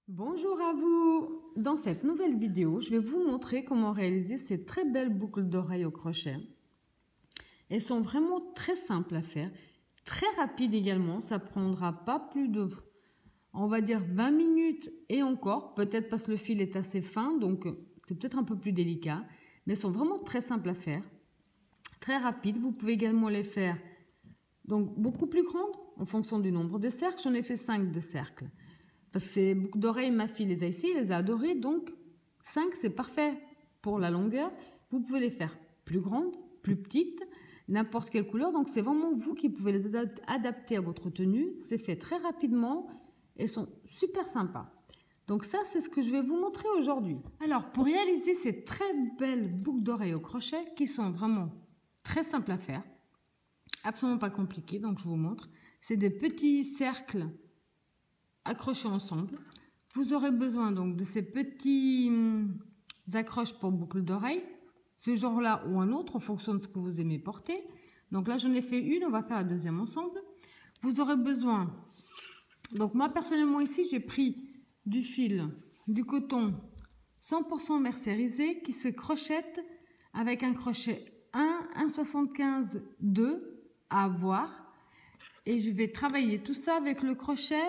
Bonjour à vous! Dans cette nouvelle vidéo, je vais vous montrer comment réaliser ces très belles boucles d'oreilles au crochet. Elles sont vraiment très simples à faire, très rapides également, ça prendra pas plus de, on va dire 20 minutes et encore, peut-être parce que le fil est assez fin, donc c'est peut-être un peu plus délicat, mais elles sont vraiment très simples à faire, très rapides. Vous pouvez également les faire donc beaucoup plus grandes en fonction du nombre de cercles. J'en ai fait 5 de cercles. Parce que ces boucles d'oreilles, ma fille les a ici, elle les a adorées, donc 5 c'est parfait pour la longueur. Vous pouvez les faire plus grandes, plus petites, n'importe quelle couleur, donc c'est vraiment vous qui pouvez les adapter à votre tenue. C'est fait très rapidement et sont super sympas. Donc ça, c'est ce que je vais vous montrer aujourd'hui. Alors, pour réaliser ces très belles boucles d'oreilles au crochet, qui sont vraiment très simples à faire, absolument pas compliquées, donc je vous montre. C'est des petits cercles accrochés ensemble. Vous aurez besoin donc de ces petits accroches pour boucles d'oreilles, ce genre là ou un autre en fonction de ce que vous aimez porter. Donc là j'en ai fait une, on va faire la deuxième ensemble. Vous aurez besoin, donc moi personnellement ici j'ai pris du fil, du coton 100% mercerisé qui se crochette avec un crochet 1, 1,75, 2 à avoir. Et je vais travailler tout ça avec le crochet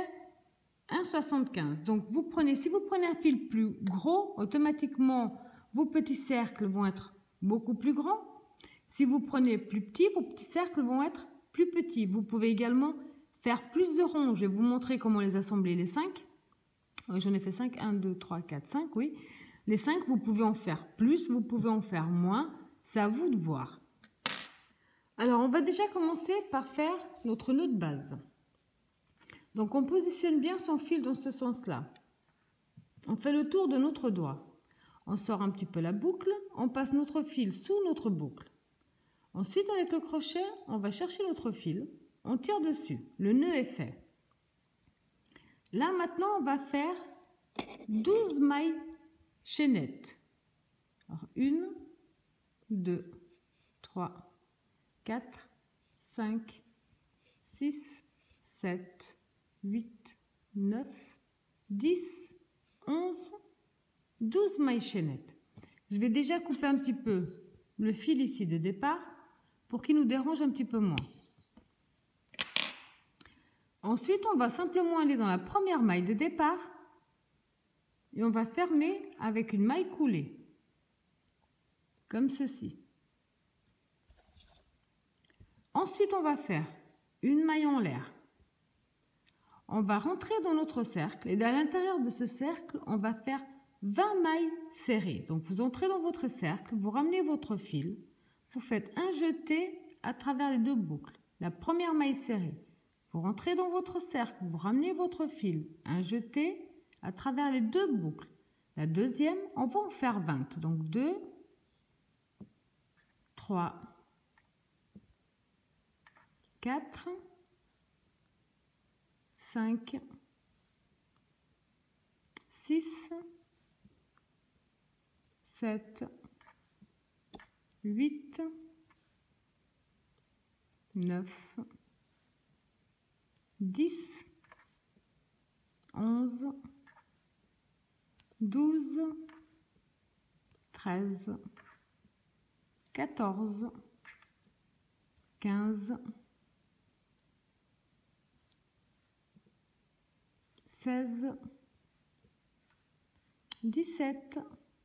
1,75. Donc vous prenez, si vous prenez un fil plus gros, automatiquement vos petits cercles vont être beaucoup plus grands. Si vous prenez plus petit, vos petits cercles vont être plus petits. Vous pouvez également faire plus de ronds. Je vais vous montrer comment les assembler, les 5. J'en ai fait 5, 1, 2, 3, 4, 5, oui. Les 5, vous pouvez en faire plus, vous pouvez en faire moins. C'est à vous de voir. Alors, on va déjà commencer par faire notre nœud de base. Donc, on positionne bien son fil dans ce sens-là. On fait le tour de notre doigt. On sort un petit peu la boucle, on passe notre fil sous notre boucle. Ensuite, avec le crochet, on va chercher notre fil, on tire dessus. Le nœud est fait. Là, maintenant, on va faire 12 mailles chaînettes. Alors, 1, 2, 3, 4, 5, 6, 7, 8, 9, 10, 11, 12 mailles chaînettes. Je vais déjà couper un petit peu le fil ici de départ pour qu'il nous dérange un petit peu moins. Ensuite, on va simplement aller dans la première maille de départ et on va fermer avec une maille coulée, comme ceci. Ensuite, on va faire une maille en l'air. On va rentrer dans notre cercle et à l'intérieur de ce cercle, on va faire 20 mailles serrées. Donc, vous entrez dans votre cercle, vous ramenez votre fil, vous faites un jeté à travers les deux boucles. La première maille serrée, vous rentrez dans votre cercle, vous ramenez votre fil, un jeté à travers les deux boucles. La deuxième, on va en faire 20. Donc, 2, 3, 4, 5, 6, 7, 8, 9, 10, 11, 12, 13, 14, 15, 16, 17,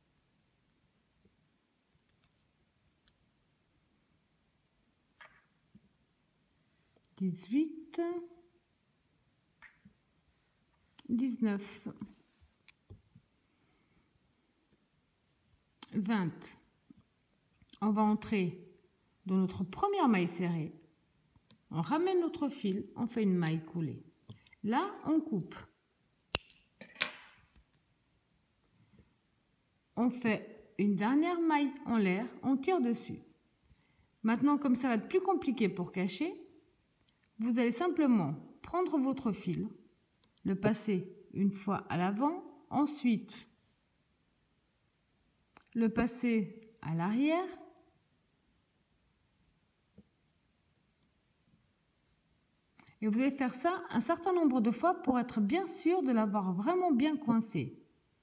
18, 19, 20. On va entrer dans notre première maille serrée. On ramène notre fil, on fait une maille coulée. Là, on coupe. On fait une dernière maille en l'air, on tire dessus. Maintenant, comme ça va être plus compliqué pour cacher, vous allez simplement prendre votre fil, le passer une fois à l'avant, ensuite le passer à l'arrière, Et vous allez faire ça un certain nombre de fois pour être bien sûr de l'avoir vraiment bien coincé.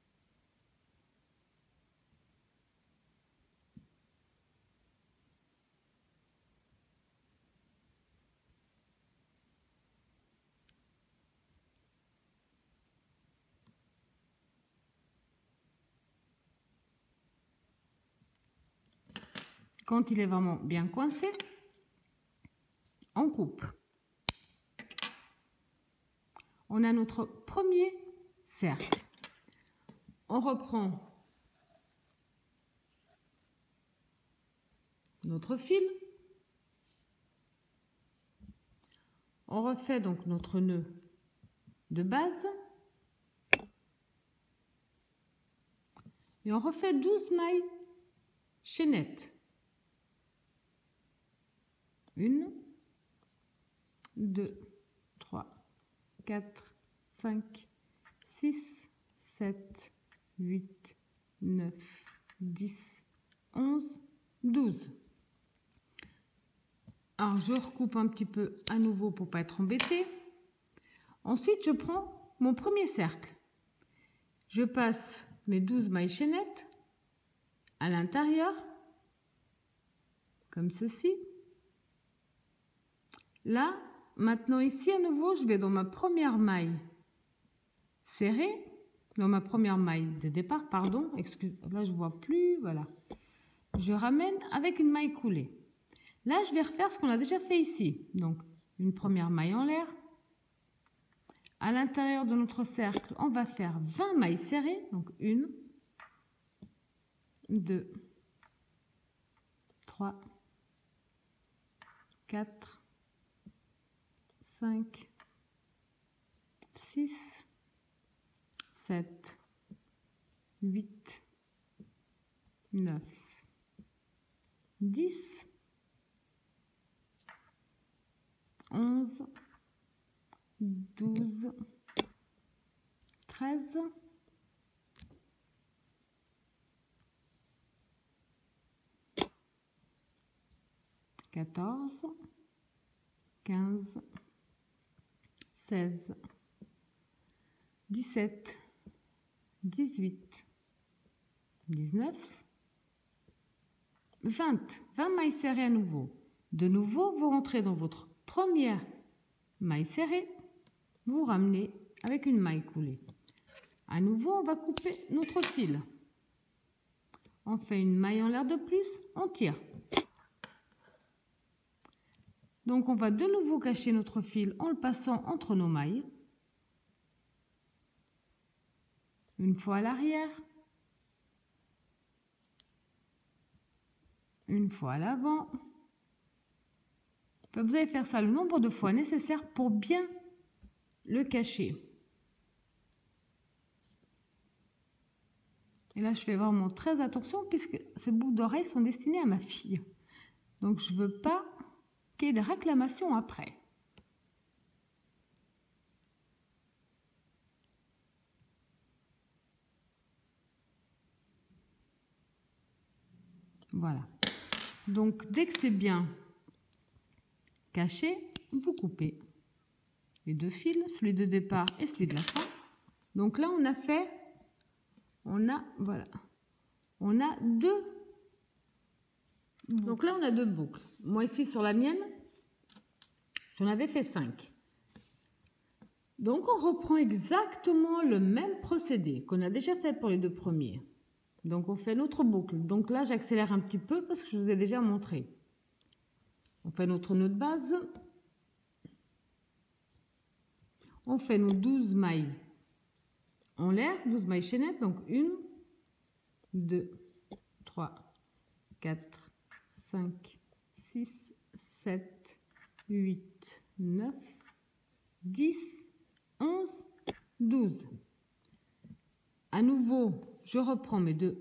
Quand il est vraiment bien coincé, on coupe. On a notre premier cercle. On reprend notre fil. On refait donc notre nœud de base. Et on refait 12 mailles chaînettes. 1, 2, 3, 4, 5, 6, 7, 8, 9, 10, 11, 12. Alors, je recoupe un petit peu à nouveau pour ne pas être embêtée. Ensuite, je prends mon premier cercle. Je passe mes 12 mailles chaînettes à l'intérieur, comme ceci. Là, maintenant ici à nouveau, je vais dans ma première maille serrée, dans ma première maille de départ, pardon, excusez, là je vois plus, voilà. Je ramène avec une maille coulée. Là, je vais refaire ce qu'on a déjà fait ici. Donc, une première maille en l'air. À l'intérieur de notre cercle, on va faire 20 mailles serrées. Donc, 1, 2, 3, 4, 5, 6, 7, 8, 9, 10, 11, 12, 13, 14, 15, 16, 17, 18, 19, 20. 20 mailles serrées à nouveau. De nouveau, vous rentrez dans votre première maille serrée, vous ramenez avec une maille coulée. À nouveau, on va couper notre fil. On fait une maille en l'air de plus, on tire. Donc, on va de nouveau cacher notre fil en le passant entre nos mailles. Une fois à l'arrière. Une fois à l'avant. Vous allez faire ça le nombre de fois nécessaire pour bien le cacher. Et là, je fais vraiment très attention puisque ces boucles d'oreilles sont destinées à ma fille. Donc, je ne veux pas qu'il y ait des réclamations après. Voilà. Donc, dès que c'est bien caché, vous coupez les deux fils, celui de départ et celui de la fin. Donc là, on a fait, voilà, on a deux boucles. Donc là, on a deux boucles. Moi, ici, sur la mienne, j'en avais fait 5. Donc, on reprend exactement le même procédé qu'on a déjà fait pour les deux premiers. Donc, on fait notre boucle. Donc là, j'accélère un petit peu parce que je vous ai déjà montré. On fait notre nœud de base. On fait nos 12 mailles en l'air, 12 mailles chaînettes. Donc, 1, 2, 3, 4, 5, 6, 7, 8, 9, 10, 11, 12. À nouveau, je reprends mes deux.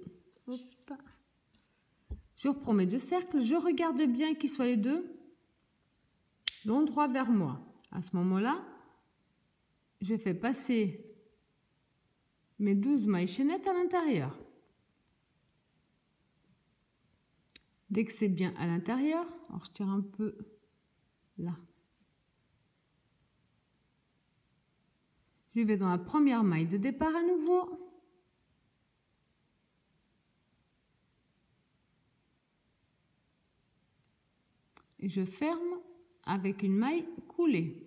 Je reprends mes deux cercles. Je regarde bien qu'ils soient les deux l'endroit vers moi. À ce moment-là, je fais passer mes 12 mailles chaînettes à l'intérieur. Dès que c'est bien à l'intérieur, alors je tire un peu là. Je vais dans la première maille de départ à nouveau. Et je ferme avec une maille coulée.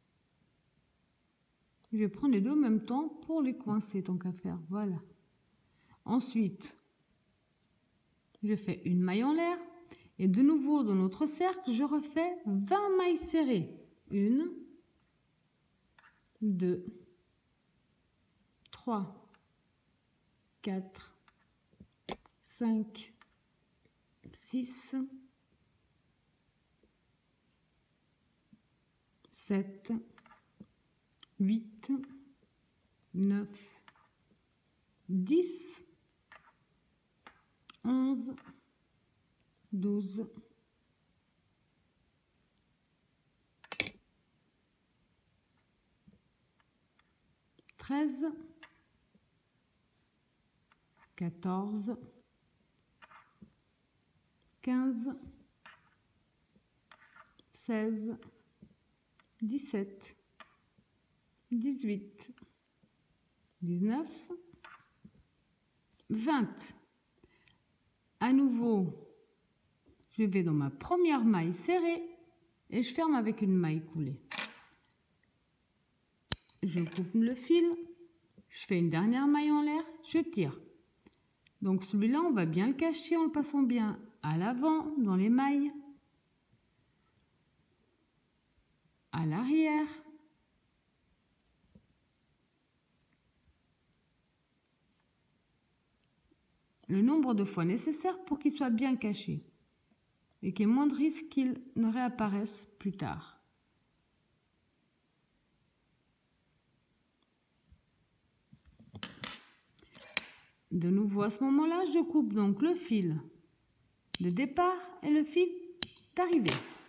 Je vais prendre les deux en même temps pour les coincer tant qu'à faire. Voilà. Ensuite, je fais une maille en l'air. Et de nouveau, dans notre cercle, je refais 20 mailles serrées. 1, 2, 3, 4, 5, 6, 7, 8, 9, 10, 11, 12, 13, 14, 15, 16, 17, 18, 19, 20. À nouveau, je vais dans ma première maille serrée et je ferme avec une maille coulée. Je coupe le fil, je fais une dernière maille en l'air, je tire. Donc celui-là, on va bien le cacher en le passant bien à l'avant dans les mailles, à l'arrière, le nombre de fois nécessaire pour qu'il soit bien caché et qu'il y ait moins de risques qu'il ne réapparaisse plus tard. De nouveau à ce moment-là, je coupe donc le fil de départ et le fil d'arrivée.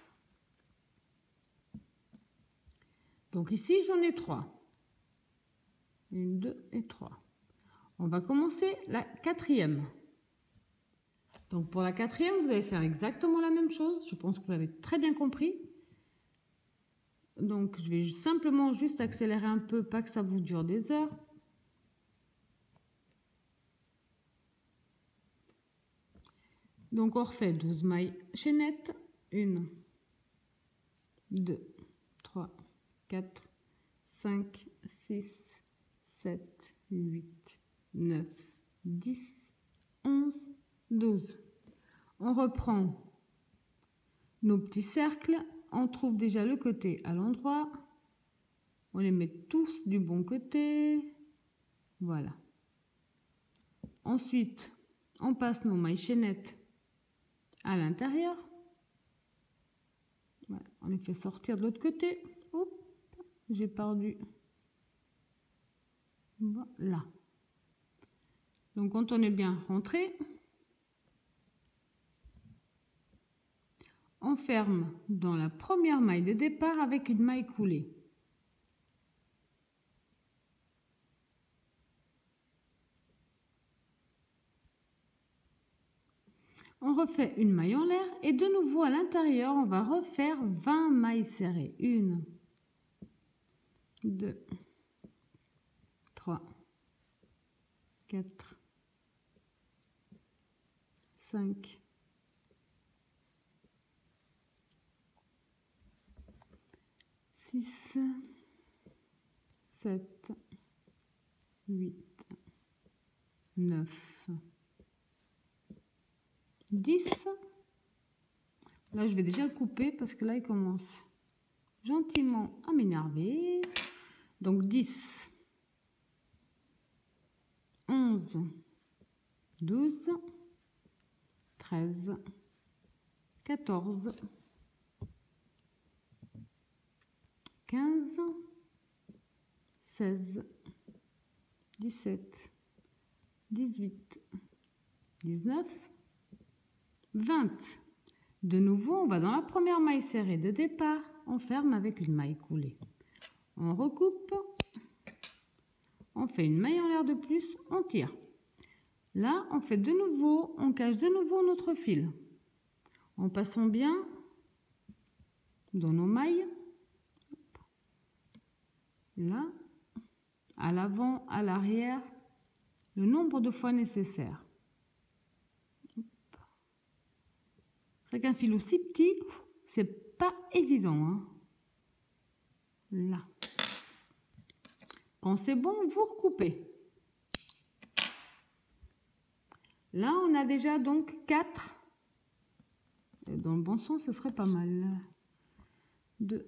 Donc ici, j'en ai 3. 1, 2 et 3. On va commencer la quatrième. Donc pour la quatrième, vous allez faire exactement la même chose. Je pense que vous avez très bien compris. Donc je vais simplement juste accélérer un peu, pas que ça vous dure des heures. Donc on refait 12 mailles chaînettes. 1, 2, 3, 4, 5, 6, 7, 8, 9, 10, 11, 12. On reprend nos petits cercles. On trouve déjà le côté à l'endroit. On les met tous du bon côté. Voilà. Ensuite, on passe nos mailles chaînettes à l'intérieur. Voilà. On les fait sortir de l'autre côté. Oups, j'ai perdu. Voilà. Donc quand on est bien rentré, on ferme dans la première maille de départ avec une maille coulée. On refait une maille en l'air et de nouveau à l'intérieur, on va refaire 20 mailles serrées. 1, 2, 3, 4, 5, 6, 7, 8, 9, 10. Là, je vais déjà le couper parce que là, il commence gentiment à m'énerver. Donc 10, 11, 12, 13, 14, 15, 16, 17, 18, 19, 20. De nouveau, on va dans la première maille serrée de départ, on ferme avec une maille coulée. On recoupe, on fait une maille en l'air de plus, on tire. Là, on fait de nouveau, on cache de nouveau notre fil. En passant bien dans nos mailles. Là, à l'avant, à l'arrière, le nombre de fois nécessaire. Avec un fil aussi petit, c'est pas évident, hein. Là. Quand c'est bon, vous recoupez. Là, on a déjà donc 4. Et dans le bon sens, ce serait pas mal. 2,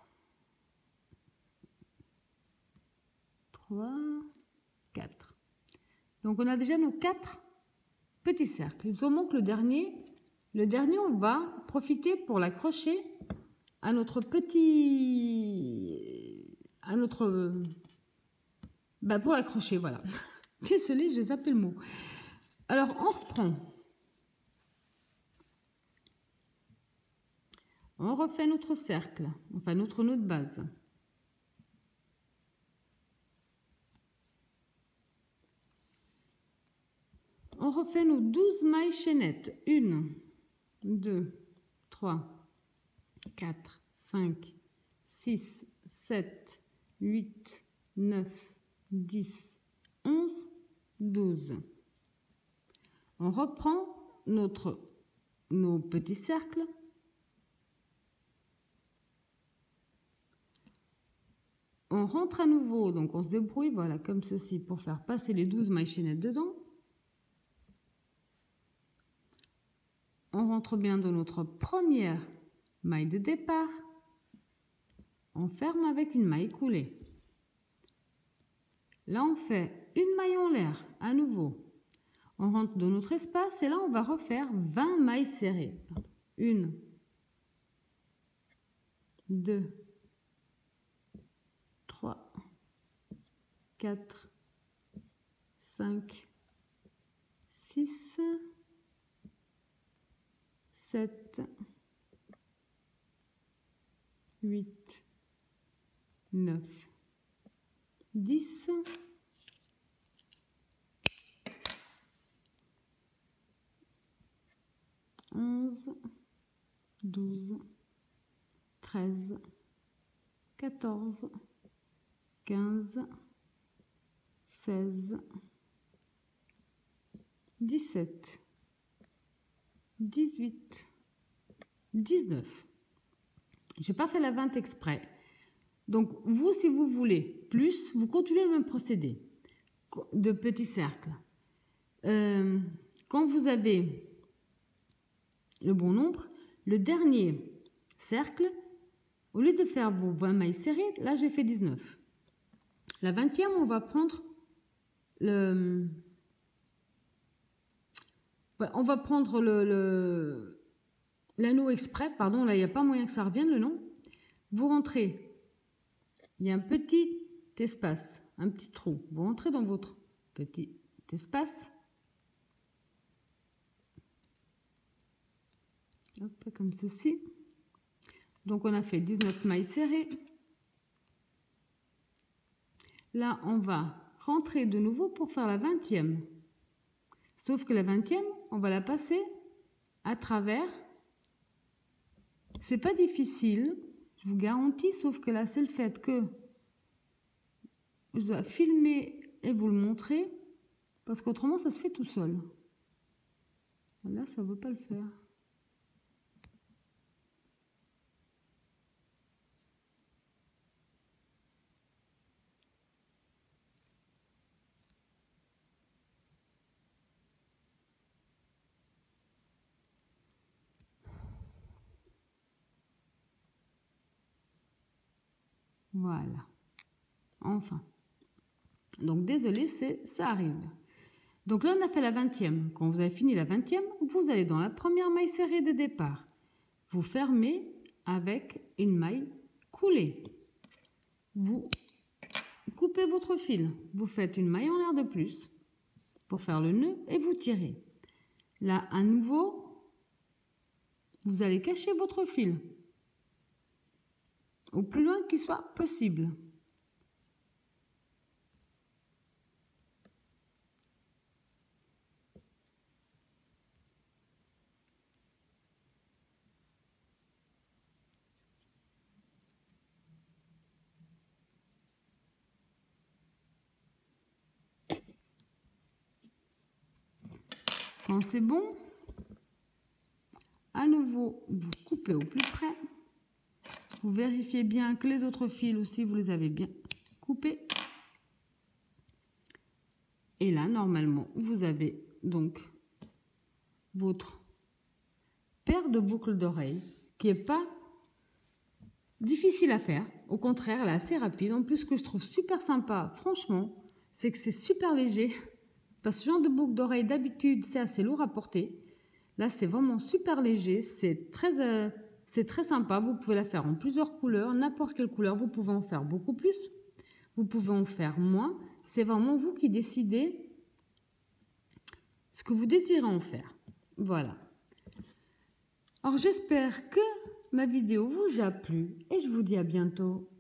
3, 4. Donc, on a déjà nos 4 petits cercles. Il nous manque le dernier. Le dernier, on va profiter pour l'accrocher à notre petit... pour l'accrocher, voilà. Désolée, j'ai zappé le mot. Alors, on reprend. On refait notre cercle, enfin notre nœud de base. On refait nos 12 mailles chaînettes. 1, 2, 3, 4, 5, 6, 7, 8, 9, 10, 11, 12. On reprend nos petits cercles. On rentre à nouveau, donc on se débrouille, voilà, comme ceci, pour faire passer les 12 mailles chaînettes dedans. On rentre bien dans notre première maille de départ. On ferme avec une maille coulée. Là, on fait une maille en l'air, à nouveau. On rentre dans notre espace et là, on va refaire 20 mailles serrées. 1, 2, 3, 4, 5, 6, 7, 8, 9, 10, 11, 12, 13, 14, 15, 16, 17, 18, 19. Je n'ai pas fait la 20 exprès. Donc, vous, si vous voulez plus, vous continuez le même procédé de petits cercles. Quand vous avez le bon nombre, le dernier cercle, au lieu de faire vos 20 mailles serrées, là, j'ai fait 19. La 20e, on va prendre l'anneau exprès, pardon, là, il n'y a pas moyen que ça revienne, le nom. Vous rentrez, il y a un petit espace, un petit trou. Vous rentrez dans votre petit espace. Hop, comme ceci. Donc, on a fait 19 mailles serrées. Là, on va rentrer de nouveau pour faire la 20e. Sauf que la 20e, on va la passer à travers. C'est pas difficile, je vous garantis, sauf que là, c'est le fait que je dois filmer et vous le montrer, parce qu'autrement, ça se fait tout seul. Là, ça ne veut pas le faire. Voilà. Enfin. Donc, désolé, ça arrive. Donc là, on a fait la 20e. Quand vous avez fini la 20e, vous allez dans la première maille serrée de départ. Vous fermez avec une maille coulée. Vous coupez votre fil. Vous faites une maille en l'air de plus pour faire le nœud et vous tirez. Là, à nouveau, vous allez cacher votre fil au plus loin qu'il soit possible. Quand c'est bon, à nouveau, vous coupez au plus près. Vous vérifiez bien que les autres fils aussi, vous les avez bien coupés. Et là, normalement, vous avez donc votre paire de boucles d'oreilles qui n'est pas difficile à faire. Au contraire, elle est assez rapide. En plus, ce que je trouve super sympa, franchement, c'est que c'est super léger. Parce que ce genre de boucle d'oreille, d'habitude, c'est assez lourd à porter. Là, c'est vraiment super léger. C'est très sympa. Vous pouvez la faire en plusieurs couleurs. N'importe quelle couleur, vous pouvez en faire beaucoup plus. Vous pouvez en faire moins. C'est vraiment vous qui décidez ce que vous désirez en faire. Voilà. Alors, j'espère que ma vidéo vous a plu et je vous dis à bientôt.